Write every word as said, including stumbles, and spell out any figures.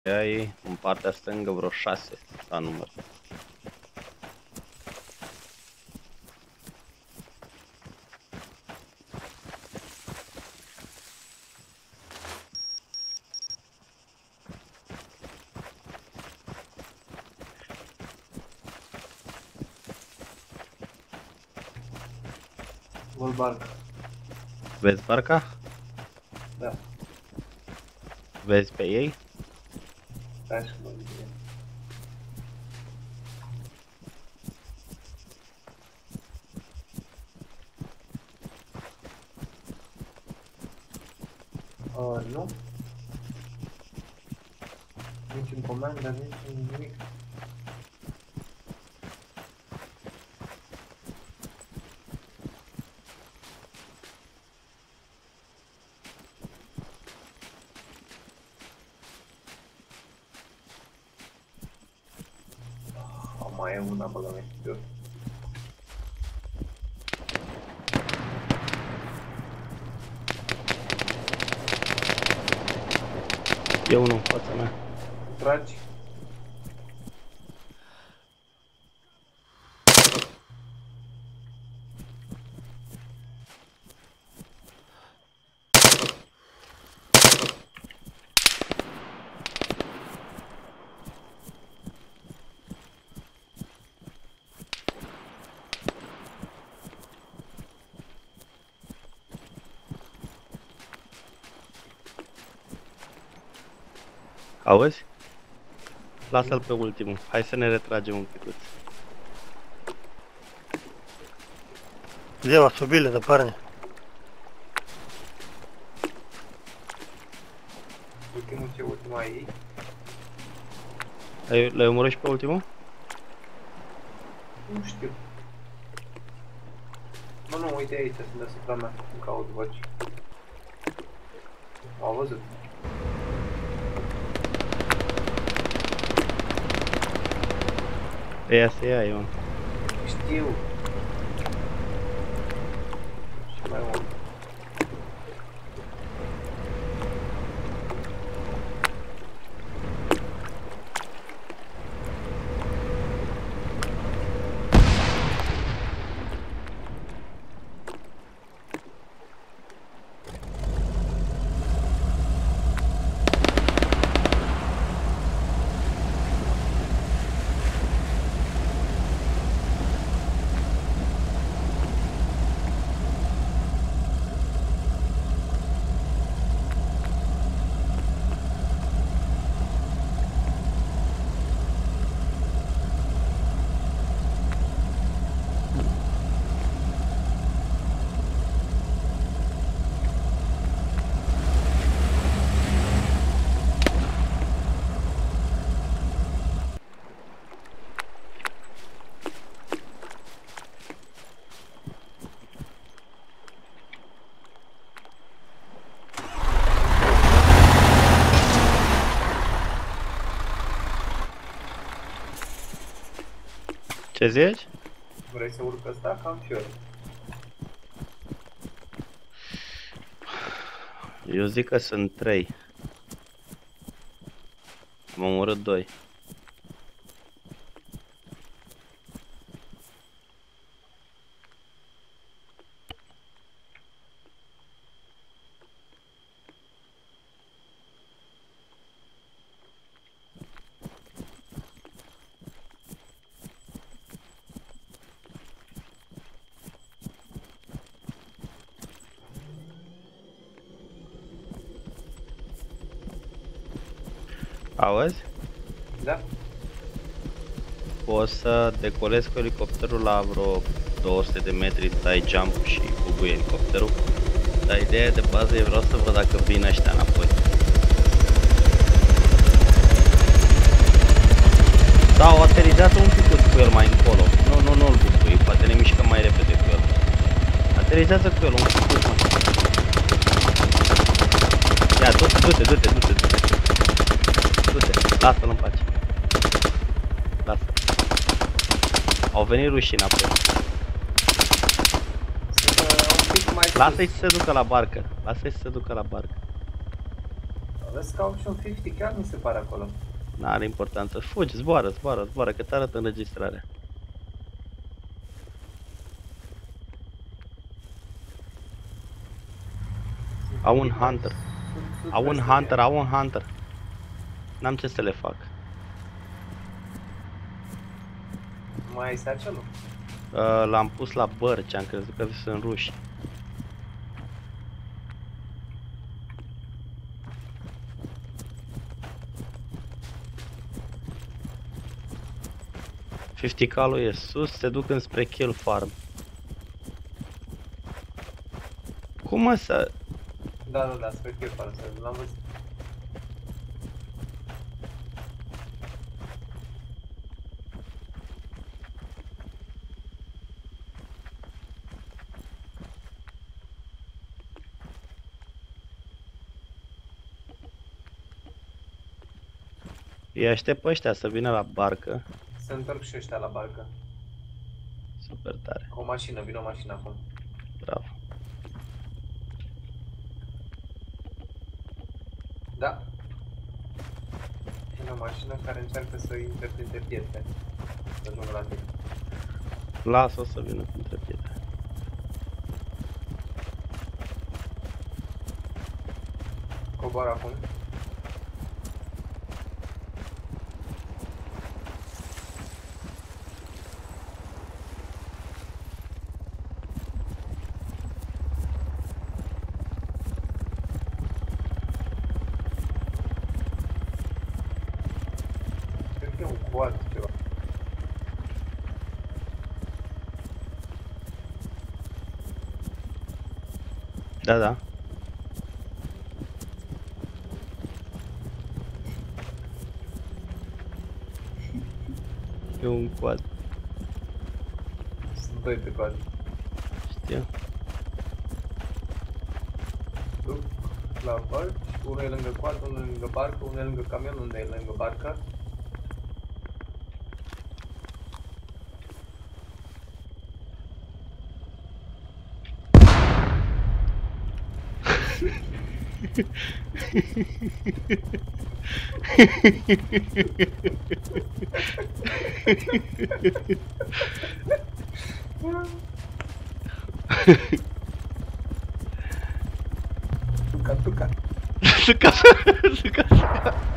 ai în partea stângă vreo șase la număr. Văd barca. Vezi barca? Da. Vezi pe ei? Stai să mă gândesc. Uh, nu. Nici în comandă, nici în nimic. Oh, mai e una pe la mine. E unul în fața mea. Tragi. Auzi? Lasă-l pe ultimul. Hai să ne retragem un picuț. Где вас убили-то, парни? Ultimul ce ultima ei. L-ai, l-ai omorât și pe ultimul? Nu știu. Nu, nu, uite aici, sunt deasupra mea. Îmi caut voci. Au văzut. Ea se ia, Ion. Știu. Și mai mult. Ce zici? Vrei să urc ăsta? Cam și eu. Eu zic că sunt trei. Am omorât doi. Auzi? Da? Poți să decolezi cu elicopterul la vreo două sute de metri, dai jump și bugui elicopterul. Dar ideea de bază e vreau să văd dacă vin ăștia înapoi. Da, o aterizează un pic cu el mai încolo. Nu, nu, nu-l bugui, poate ne mișcăm mai repede cu el. Aterizează cu el un pic, mă. Ia, du-te, du-te, du-te, du-te, du-te. Du-te, lasă-l în pace. Lasă. Au venit rușii înapoi. Sunt uh, un pic mai sus. Lasă-i să se ducă la barcă. Lasă-i să se ducă la barcă. Vezi că au și un cincizeci chiar mi se pare acolo. N-are importanță. Fugi, zboară, zboară, zboară, că te arăt înregistrarea. Au un hunter. Au un hunter, au un hunter. N-am ce să le fac. Mai este acelul? Uh, L-am pus la bărci, am crezut că sunt ruși. cincizeci calul e sus, se duc înspre kill farm. Cum mă să... Da, da, da, spre kill farm, l-am văzut. Îi aștept pe ăștia să vină la barcă. Se întorc și ăștia la barcă. Super tare. O mașină, vine o mașină acum. Bravo. Da. Vine o mașină care încearcă să intre printre pietre. Să ajungă la tine. Las-o să vină printre pietre. Cobor acum. Cred că e un quad ceva. Da, da. E un quad. Sunt doi pe quad. Știu. Duc la bărci, unul e lângă quad, unul e lângă barcă, unul e lângă camion, unul e lângă barcă. Tuca, tuca. Suca, suca, suca.